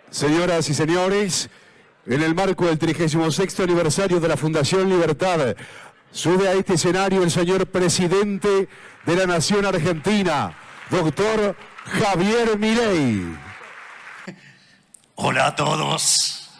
Señoras y señores, en el marco del 36º aniversario de la Fundación Libertad, sube a este escenario el señor presidente de la Nación Argentina, doctor Javier Milei. Hola a todos.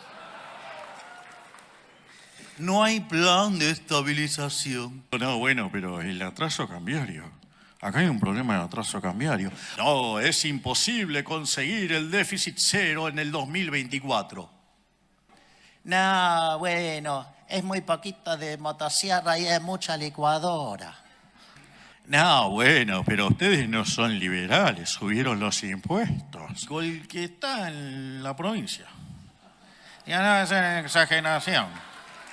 No hay plan de estabilización. No, bueno, pero el atraso cambiario. Acá hay un problema de atraso cambiario. No, es imposible conseguir el déficit cero en el 2024. No, bueno, es muy poquito de motosierra y es mucha licuadora. No, bueno, pero ustedes no son liberales, subieron los impuestos. El que está en la provincia. Ya no es una exageración.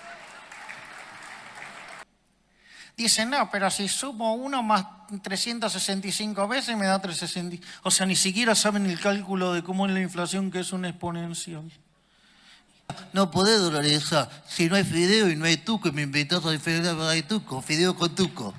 Dicen, no, pero si sumo 1 más 365 veces me da 360. O sea, ni siquiera saben el cálculo de cómo es la inflación, que es una exponencial. No podés dolarizar. Si no hay fideo y no hay tuco, y me invitás a fideo, hay tuco, fideo con tuco.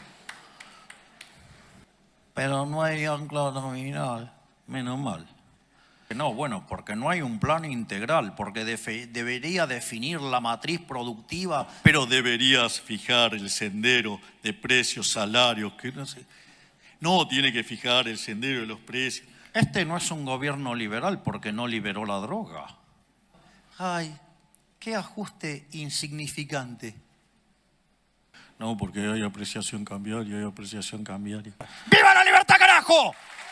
Pero no hay ancla nominal. Menos mal. No, bueno, porque no hay un plan integral, porque debería definir la matriz productiva, pero deberías fijar el sendero de precios, salarios, que no sé. No, tiene que fijar el sendero de los precios. Este no es un gobierno liberal porque no liberó la droga. Ay, qué ajuste insignificante. No, porque hay apreciación cambiaria, hay apreciación cambiaria. ¡Viva la libertad, carajo!